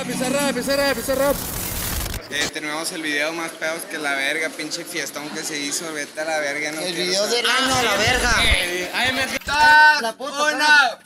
Bizarrap. Tenemos el video más pedos que la verga, pinche fiestón que se hizo, vete a la verga, no el quiero video saber. del año a la verga. La puta.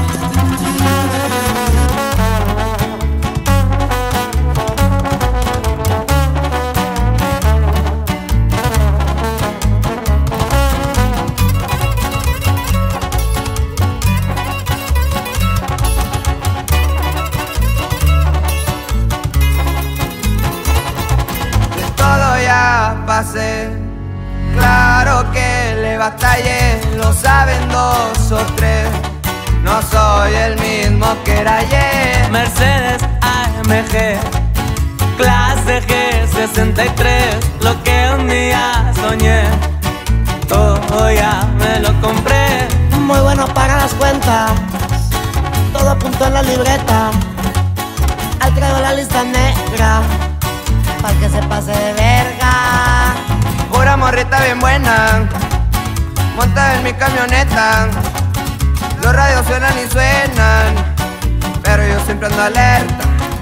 Pasé, claro que le batallé, lo saben dos o tres. No soy el mismo que era ayer. Mercedes AMG, clase G63, lo que un día soñé, todo ya me lo compré. Muy bueno para las cuentas, todo apuntó en la libreta. Ahí traigo la lista negra, pa' que se pase de verga. Pura morrita bien buena, monta en mi camioneta. Los radios suenan y suenan, pero yo siempre ando alerta.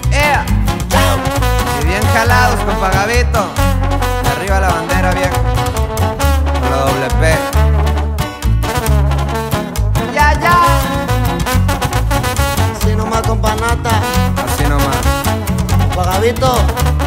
Y bien jalados con Pagavito, arriba la bandera vieja, con la doble P. Ya. Así nomás con panata, Así nomás. Pagavito.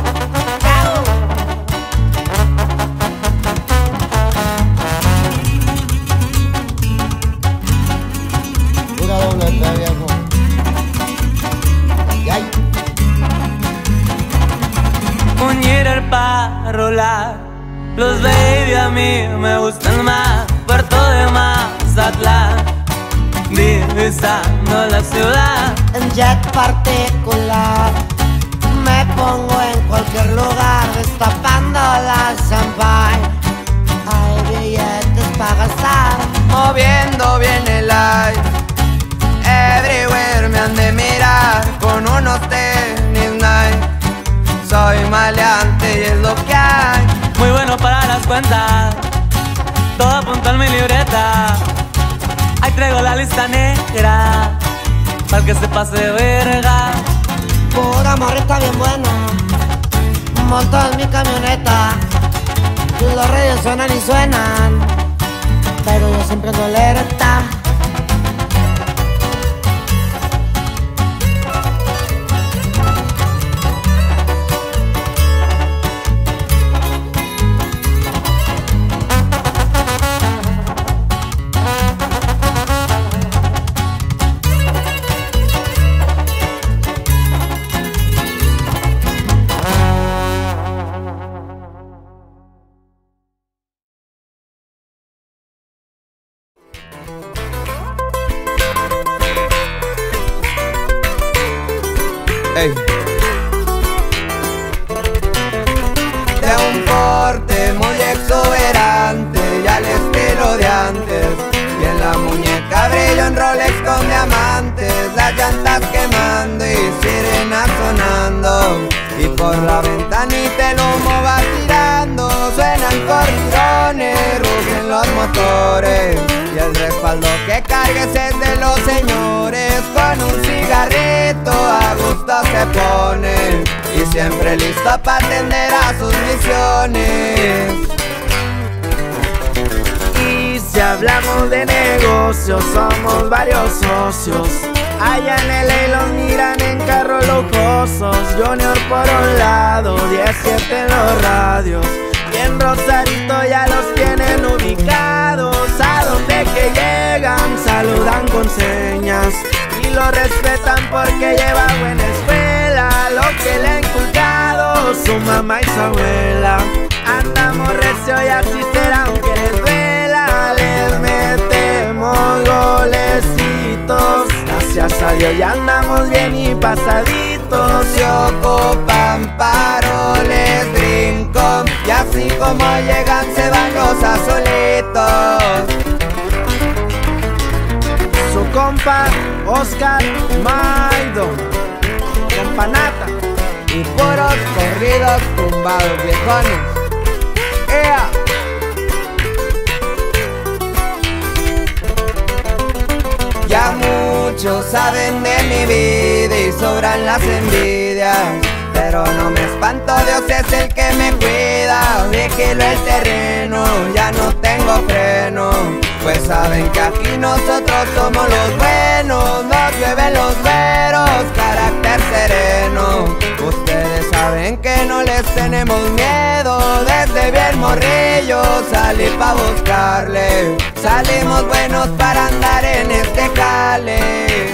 Un hitter para rolar, los baby a mí me gustan más. Puerto de Mazatlán, divisando la ciudad. En jet particular, me pongo en cualquier lugar, destapando la champagne. Hay billetes para gastar, Moviendo bien el aire, everywhere me han de mirar con unos tenis Nike. Soy maleante y es lo que hay. Muy bueno para las cuentas, todo apuntó en mi libreta. Ahí traigo la lista negra, para que se pase de verga. pura morrita bien buena, monto en mi camioneta. Los radios suenan y suenan, pero yo siempre ando alerta. Ey. De un porte muy exuberante y al estilo de antes, y en la muñeca brillo en Rolex con diamantes, las llantas quemando y sirenas sonando, y por la ventanita el humo va tirando. Suenan corridones, rugen los motores, y el respaldo que cargues es de los señores. Con un cigarrito a gusto se pone, y siempre listo para atender a sus misiones. Y si hablamos de negocios, somos varios socios. Allá en LA los miran en carros lujosos. Junior por un lado, 17 en los radios, y en Rosarito ya los tienen ubicados. A donde que llegan saludan con señas y lo respetan porque lleva buena escuela, lo que le ha inculcado su mamá y su abuela. Andamos recio y así será aunque les duela. Les metemos golecitos, gracias a Dios ya andamos bien y pasaditos. Se ocupan paroles, brinco, y así como llegan se van los azulitos. Su compa Oscar Maido, companata Y puros corridos tumbados viejones. Ya muchos saben de mi vida y sobran las envidias. envidia, pero no me espanto, Dios es el que me cuida. Vigilo el terreno, ya no tengo freno, pues saben que aquí nosotros somos los buenos. Nos llueven los veros, carácter sereno. Ustedes saben que no les tenemos miedo. Desde bien morrillo salí pa' buscarle. Salimos buenos para andar en este jale.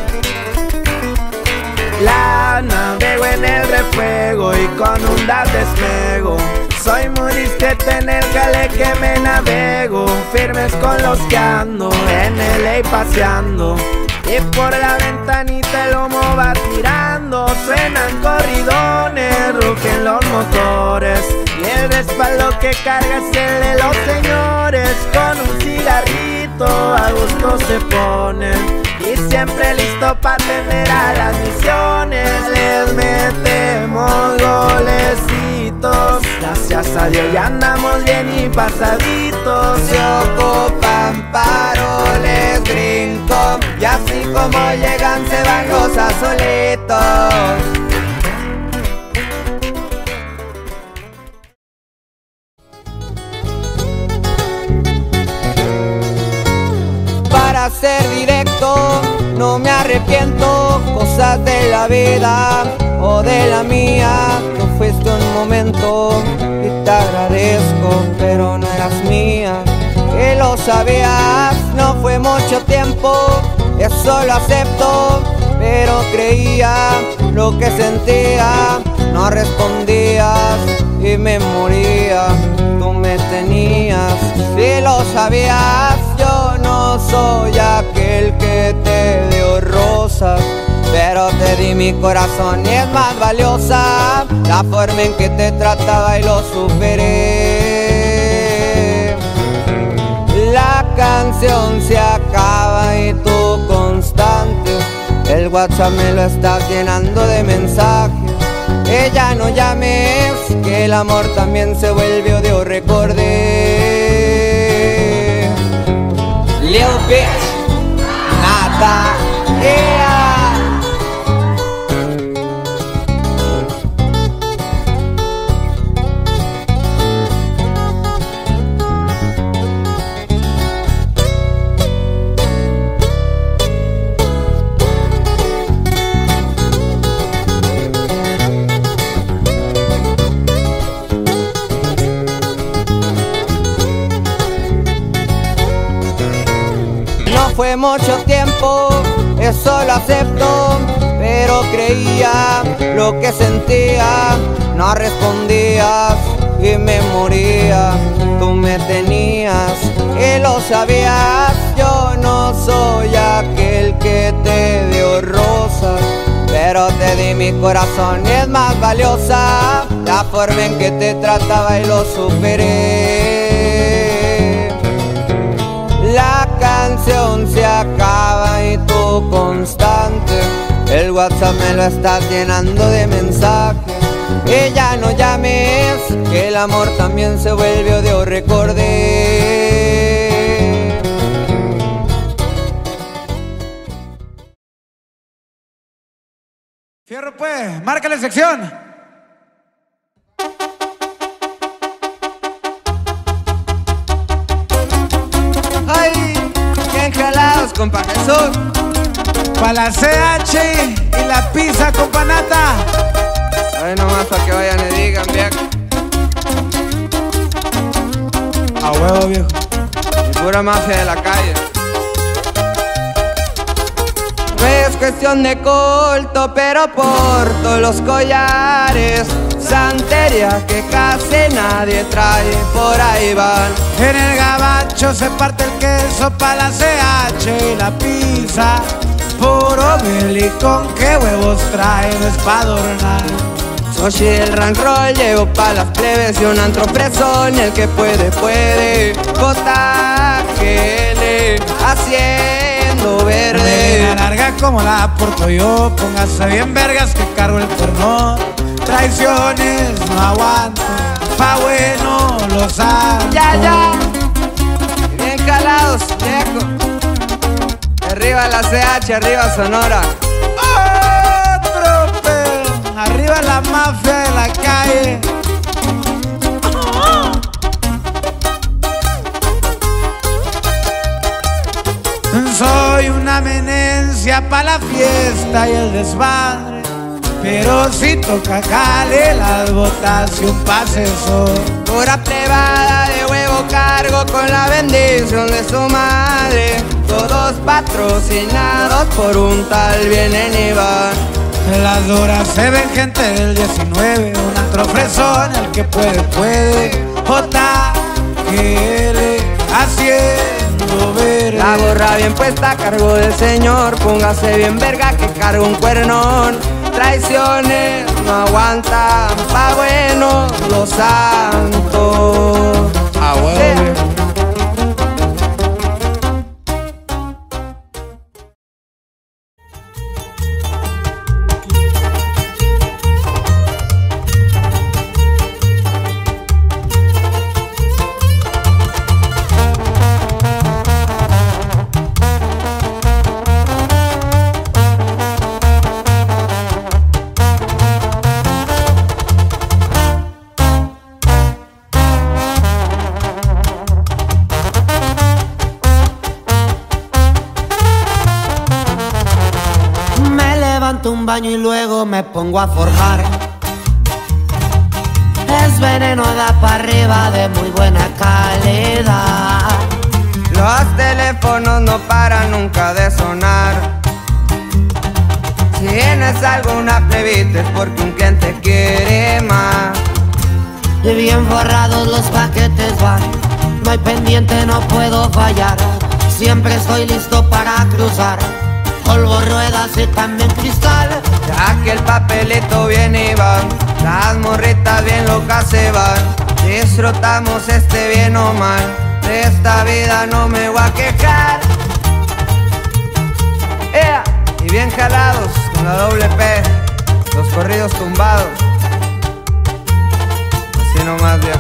La navego en el refuego y con un dab despego. Soy muy discreto en el jale que me navego. Firmes con los que ando, en LA paseando. Y por la ventanita el humo va tirando. Suenan corridones, rugen los motores. Y el respaldo que carga es el de los señores. Con un cigarrito a gusto se ponen. Y siempre listo para atender a las misiones. Les metemos golecitos. Gracias a Dios ya andamos bien y pasaditos. Se ocupan paroles gringos, y así como llegan se van los azulitos. Para ser directo, no me arrepiento. Cosas de la vida o de la mía. Tú fuiste un momento y te agradezco, pero no eras mía. Que lo sabías, no fue mucho tiempo, eso lo acepto, pero creía lo que sentía. No respondías y me moría. Tú me tenías, si lo sabías. Yo no soy aquel que te dio rosas, pero te di mi corazón y es más valiosa la forma en que te trataba y lo superé. La canción se acaba y tú constante. El WhatsApp me lo estás llenando de mensajes. Ya no llames, que el amor también se vuelve odio, recordé. Little bitch, nada, yeah. Fue mucho tiempo, eso lo acepto, pero creía lo que sentía. No respondías y me moría. Tú me tenías y lo sabías. Yo no soy aquel que te dio rosas, pero te di mi corazón y es más valiosa la forma en que te trataba y lo superé. La canción se acaba y tú constante. El WhatsApp me lo estás llenando de mensajes. Y ya no llames, que el amor también se vuelve odio, recordé. Fierro pues, márcale sección. Jalados, compa Jesús. Pa' la CH y la pizza con panata. Ay, nomás para que vayan y digan, viejo. A huevo, viejo. Y pura mafia de la calle. No es cuestión de culto, pero porto los collares. Santería que casi nadie trae, por ahí van. En el gabacho se parte el queso pa' la CH y la pizza. Puro Billy, con qué huevos trae, no es pa' adornar. Sochi el rank roll, llevo pa' las plebes y un antro fresón. El que puede, puede. JGL, haciendo verde. Una larga como la porto yo, póngase bien vergas que cargo el porno. Traiciones no aguanto, pa' bueno los hago. Ya, bien calados, viejo. Arriba la CH, arriba Sonora. Otro pedo, la mafia de la calle. Soy una eminencia pa' la fiesta y el desmadre, pero si toca jale las botas y un pase sol. Pura plebada de huevo cargo con la bendición de su madre. Todos patrocinados por un tal Vienen y Van. En las horas se ven gente del 19, un antro fresón, el que puede, puede. JGL haciendo verde. La gorra bien puesta a cargo del señor, póngase bien verga que cargo un cuernón. Traiciones no aguantan, pa' bueno los santos. Ah, huevo. Un baño y luego me pongo a forjar. Es veneno, da para arriba de muy buena calidad. Los teléfonos no paran nunca de sonar. Si tienes alguna plebita es porque un cliente quiere más. Y bien forrados los paquetes van, no hay pendiente, no puedo fallar. Siempre estoy listo para cruzar, polvo, ruedas y también cristal. Ya que el papelito viene y va, las morritas bien locas se van. Disfrutamos bien o mal, de esta vida no me voy a quejar. Y bien jalados con la doble P, los corridos tumbados. Así nomás, viejo.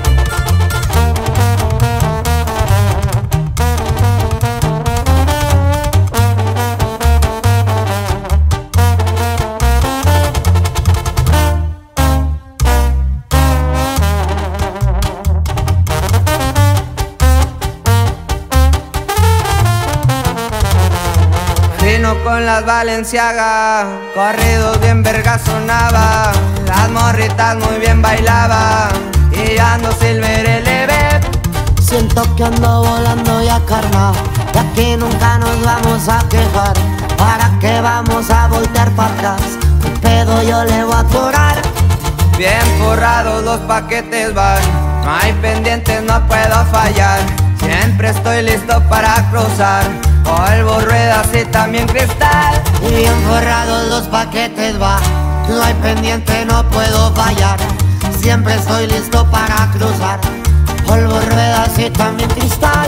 Con las Valenciaga, corridos bien verga sonaba. Las morritas muy bien bailaban y ando Silver LB. Siento que ando volando ya, carnal, de aquí nunca nos vamos a quejar. ¿Para qué vamos a voltear para atrás? Un pedo yo le voy a curar. Bien forrados los paquetes van, no hay pendientes, no puedo fallar. Siempre estoy listo para cruzar, polvo, ruedas y también cristal. Y bien forrados los paquetes va, no hay pendiente, no puedo fallar. Siempre estoy listo para cruzar, polvo, ruedas y también cristal.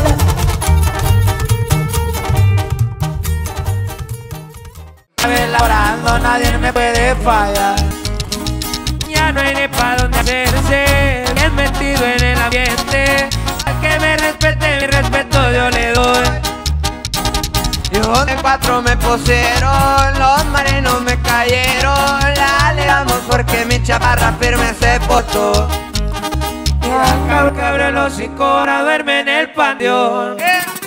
Elaborando, nadie me puede fallar. Ya no hay ni pa' dónde hacerse, bien metido en el ambiente. Al que me respete, mi respeto yo le doy. Yo de 4 me pusieron, los marinos me cayeron. La le damos porque mi chaparra firme se portó. Y al cabrón el hocico ahora duerme en el panteón.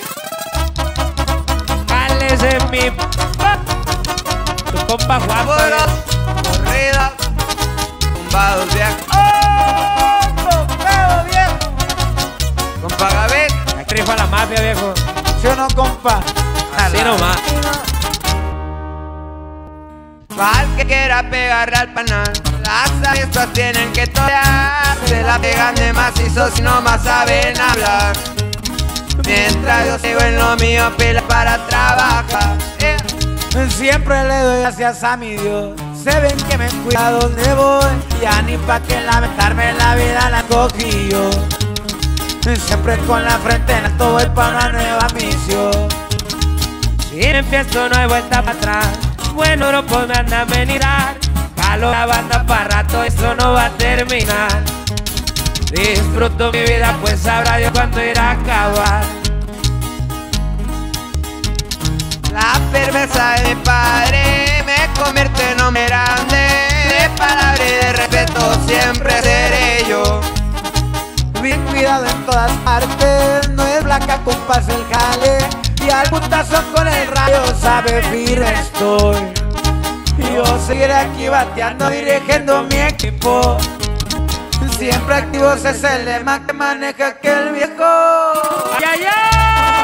Cales en mi tu compa Juan. Puros, corridas, tumbados viejos. ¡Oh, viejo! Compa Gaby, Actriz a la mafia, viejo. ¿Sí o no, compa? Así nomás. Al que quiera pegarle al panal, las avispas tienen que torear. Se la pegan de macizo si no más saben hablar. Mientras yo sigo en lo mío, pila para trabajar. Siempre le doy gracias a mi Dios. Se ven que me cuida donde voy. Ya ni pa' que lamentarme la vida la cogí yo. Siempre con la frente en alto voy pa' una nueva misión. Si empiezo no hay vuelta para atrás. Bueno, no pues me anda a mirar. Jalo la banda para rato, eso no va a terminar. Disfruto mi vida, pues sabrá Dios cuándo irá a acabar. La firmeza de mi padre me convierte en hombre grande. De palabra y de respeto siempre seré yo. Bien cuidado en todas partes, no es blanca compas el jale. Y al putazo con el rayo sabe firme estoy. Yo seguiré aquí bateando, dirigiendo mi equipo. Siempre activos es el lema que maneja aquel viejo. ¡Ay, ay, ay!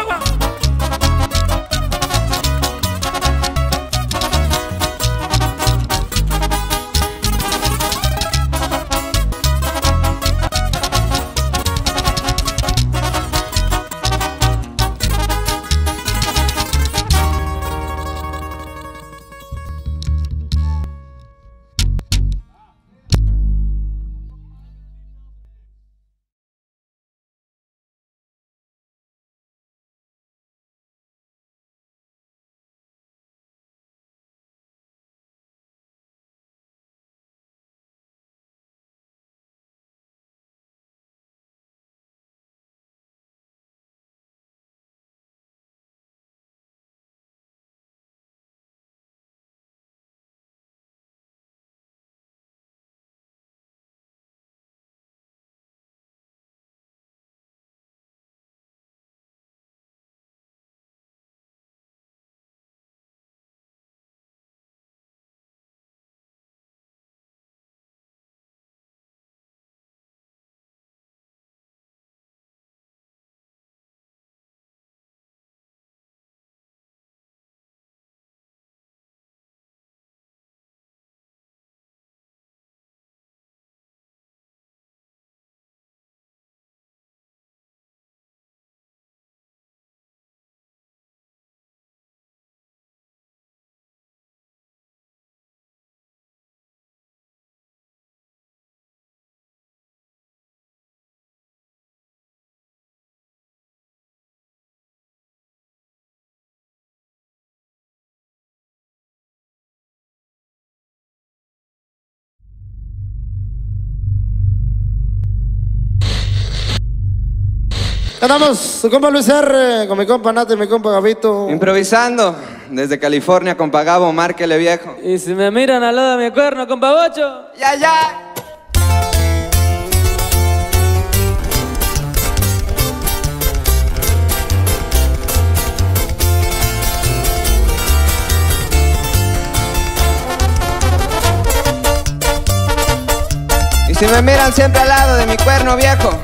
Cantamos su compa Luis R, con mi compa Nata y mi compa Gabito. Improvisando desde California, compa Gabo, márquele viejo. Y si me miran al lado de mi cuerno, compa Bocho. Ya, ya. Y si me miran siempre al lado de mi cuerno viejo.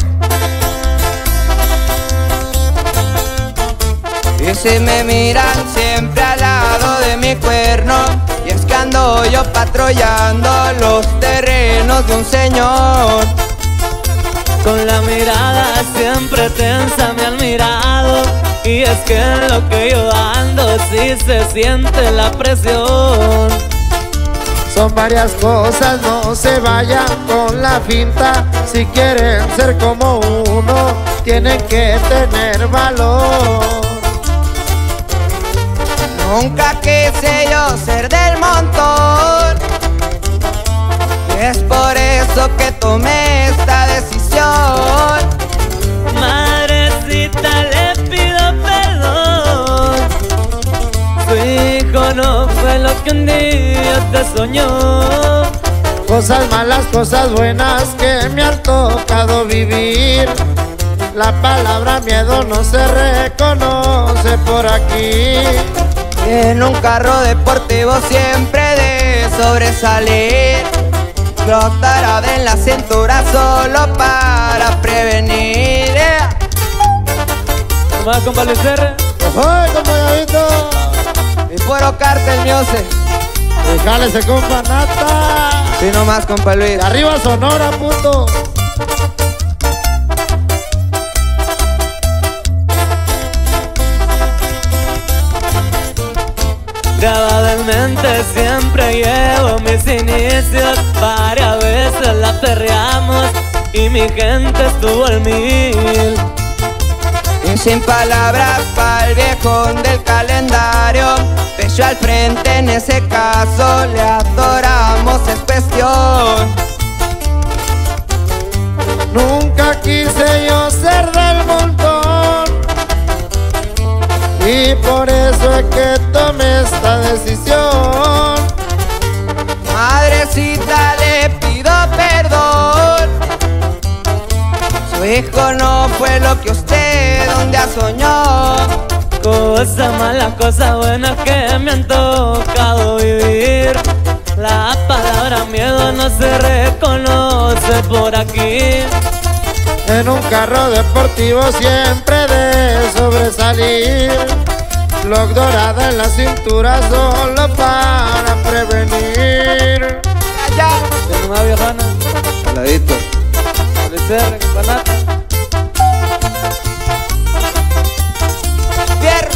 Y si me miran siempre al lado de mi cuerno, y es que ando yo patrullando los terrenos de un señor. Con la mirada siempre tensa me han mirado, y es que en lo que yo ando sí se siente la presión. Son varias cosas, no se vayan con la finta. Si quieren ser como uno, tienen que tener valor. Nunca quise yo ser del montón, y es por eso que tomé esta decisión. Madrecita, le pido perdón. Su hijo no fue lo que un día te soñó. Cosas malas, cosas buenas que me han tocado vivir. La palabra miedo no se reconoce por aquí. En un carro deportivo siempre de sobresalir, flotará en la cintura solo para prevenir. Más compa Luis R. ¡Ay, compa Gabito! Y puro Cartel Music. Déjale ese compa Nata. Sí, nomás compa Luis. De arriba Sonora, puto. Grabado en mente siempre llevo mis inicios. Varias veces la perreamos y mi gente estuvo al mil. Y sin palabras pa'l viejón del calendario, pecho al frente en ese caso, le adoramos, es cuestión. Nunca quise yo ser del montón, y por eso es que tomé esta decisión. Madrecita, le pido rico no fue lo que usted un día soñó. Cosa mala, cosa buena que me han tocado vivir. La palabra miedo no se reconoce por aquí. En un carro deportivo siempre de sobresalir. Lock dorada en la cintura solo para prevenir. Allá, Tengo una viejana, saladito. Alicer, empanata. Fierro.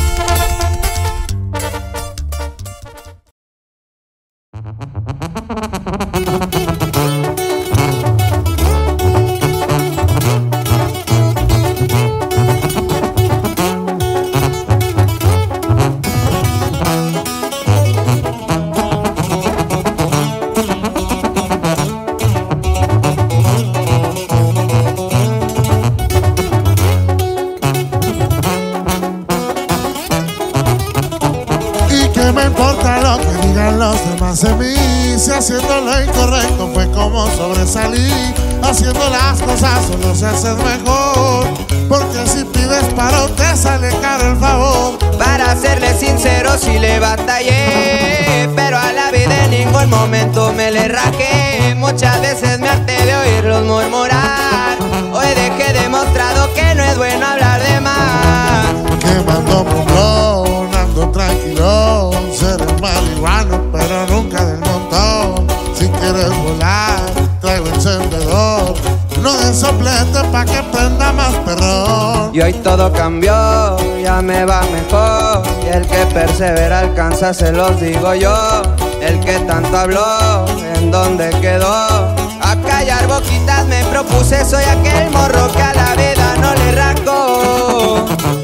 Los demás de mí, si haciendo lo incorrecto fue como sobresalí. Haciendo las cosas solo se hace mejor, porque si pides paro te sale caro el favor. Para serle sincero sí le batallé, pero a la vida en ningún momento me le rajé. Muchas veces me harté de oírlos murmurar. Hoy dejé demostrado que no es bueno hablar de más. Quemando pulmón, ando tranquilo, ser el marihuano pero nunca del montón. Si quieres volar, traigo encendedor, no de soplete pa' que prenda más perrón. Y hoy todo cambió, ya me va mejor. Y el que persevera alcanza, se los digo yo. El que tanto habló, ¿en dónde quedó? A callar boquitas me propuse, soy aquel morro que a la vida no le rascó.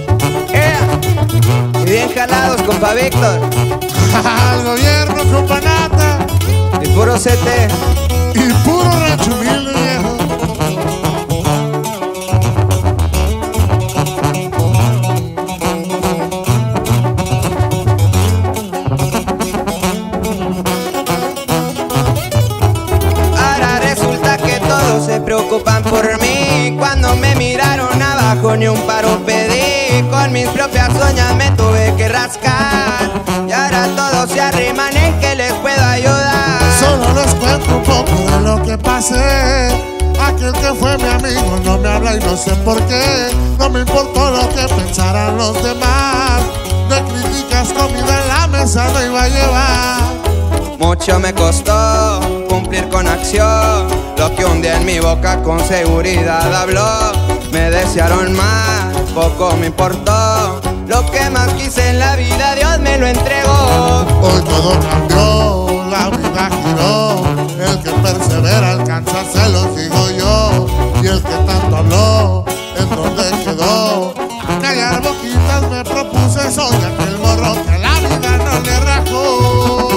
Y bien jalados, compa Víctor. Al gobierno, compa Nata. Y puro CT. Y puro rancho humilde, viejo. Ahora resulta que todos se preocupan por mí. Cuando me miraron abajo ni un paro pedí. Con mis propias uñas me tuve que rascar. Y ahora todos se arriman en que les puedo ayudar. Solo les cuento un poco de lo que pasé. Aquel que fue mi amigo no me habla y no sé por qué. No me importó lo que pensaran los demás. De críticas comida en la mesa no iba a llevar. Mucho me costó cumplir con acción lo que un día en mi boca con seguridad habló. Me desearon más, poco me importó. Lo que más quise en la vida Dios me lo entregó. Hoy todo cambió, la vida giró. El que persevera alcanza, se los digo yo. Y el que tanto habló, ¿en dónde quedó? A callar boquitas me propuse, soy aquel morro que a la vida no le rajó.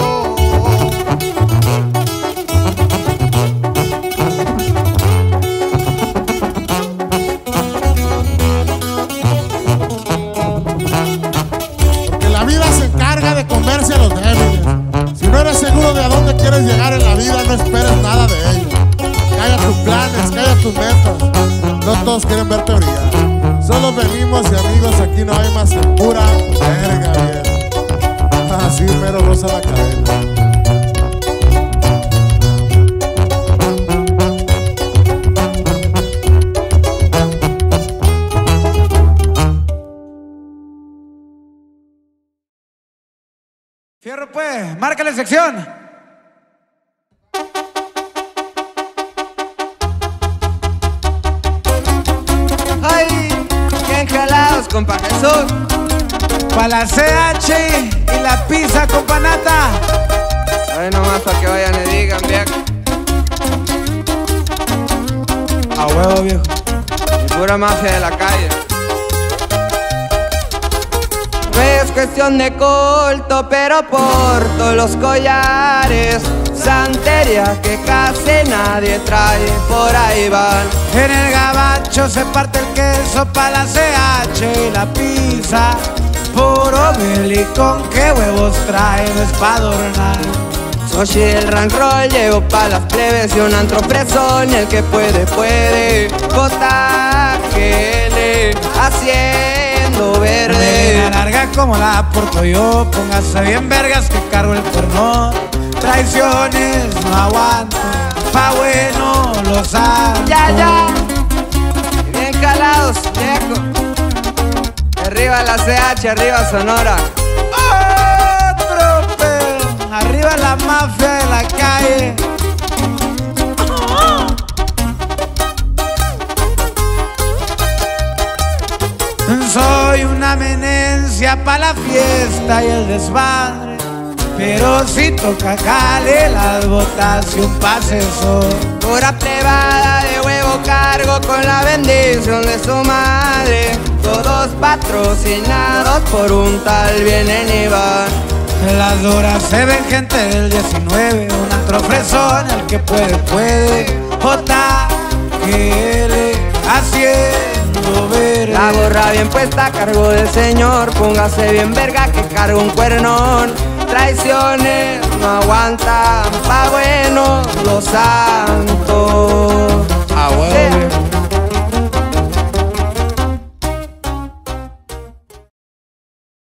De comerse a los débiles. Si no eres seguro de a dónde quieres llegar en la vida, no esperes nada de ello. Calla tus planes, calla tus metas. No todos quieren verte brillar. Solo venimos y amigos, aquí no hay más que pura verga, bien. Así mero rosa la cadena. Fierro pues, márcale sección. Ay, bien jalados, compa Jesús. Pa' la CH y la pizza, compa Nata. Ay, nomás para que vayan y digan, viejo. A huevo, viejo. Y pura mafia de la calle. No es cuestión de culto, pero porto los collares. Santería que casi nadie trae, por ahí van. En el gabacho se parte el queso pa' la CH y la pizza. Puro belicón, qué huevos trae, no es pa' adornar. Noche del rank roll, llego pa' las plebes y un antro fresón. Y el que puede, puede. JGL haciendo verde. Melena larga como la porto yo. Póngase bien vergas que cargo el cuerno. Traiciones no aguanto, pa' bueno los hago. Ya, bien calados, viejo. Arriba la CH, arriba Sonora. Otro pedo, arriba la mafia de la calle. Soy una amenencia pa' la fiesta y el desmadre, pero si toca jale las botas y un pase sol. Pura plebada de huevo cargo con la bendición de su madre. Todos patrocinados por un tal Vienen y van. En las duras se ven gente del 19, un antro fresón, el que puede, puede. JGL haciendo verde. La gorra bien puesta a cargo del señor. Póngase bien verga que cargo un cuernón. Traiciones no aguantan, pa' bueno los santos.